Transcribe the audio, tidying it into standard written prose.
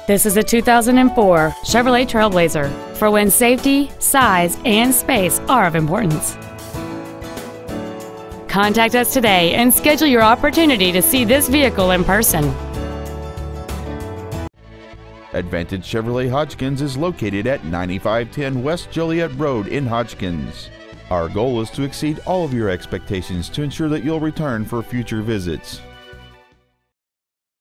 This is a 2004 Chevrolet Trailblazer for when safety, size, and space are of importance. Contact us today and schedule your opportunity to see this vehicle in person. Advantage Chevrolet Hodgkins is located at 9510 West Joliet Road in Hodgkins. Our goal is to exceed all of your expectations to ensure that you'll return for future visits.